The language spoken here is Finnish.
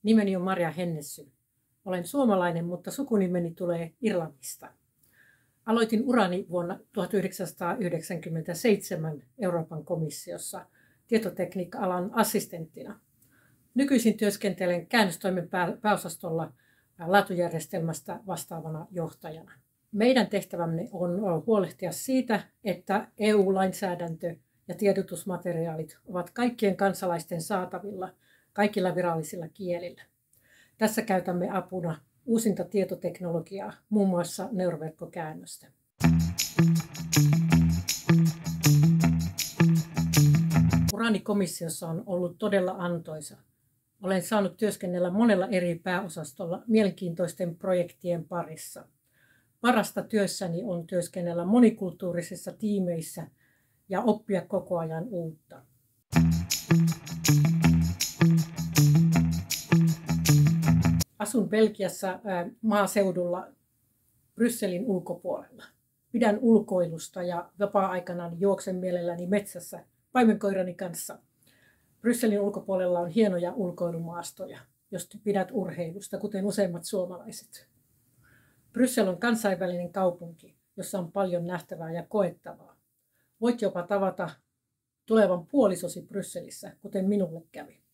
Nimeni on Marja Hennessy. Olen suomalainen, mutta sukunimeni tulee Irlannista. Aloitin urani vuonna 1997 Euroopan komissiossa tietotekniikka-alan assistenttina. Nykyisin työskentelen käännöstoimen pääosastolla laatujärjestelmästä vastaavana johtajana. Meidän tehtävämme on huolehtia siitä, että EU-lainsäädäntö ja tiedotusmateriaalit ovat kaikkien kansalaisten saatavilla kaikilla virallisilla kielillä. Tässä käytämme apuna uusinta tietoteknologiaa, muun muassa neuroverkkokäännöstä. Urani komissiossa on ollut todella antoisa. Olen saanut työskennellä monella eri pääosastolla mielenkiintoisten projektien parissa. Parasta työssäni on työskennellä monikulttuurisissa tiimeissä ja oppia koko ajan uutta. Asun Belgiassa maaseudulla Brysselin ulkopuolella. Pidän ulkoilusta ja vapaa-aikana juoksen mielelläni metsässä paimenkoirani kanssa. Brysselin ulkopuolella on hienoja ulkoilumaastoja, jos pidät urheilusta, kuten useimmat suomalaiset. Bryssel on kansainvälinen kaupunki, jossa on paljon nähtävää ja koettavaa. Voit jopa tavata tulevan puolisosi Brysselissä, kuten minulle kävi.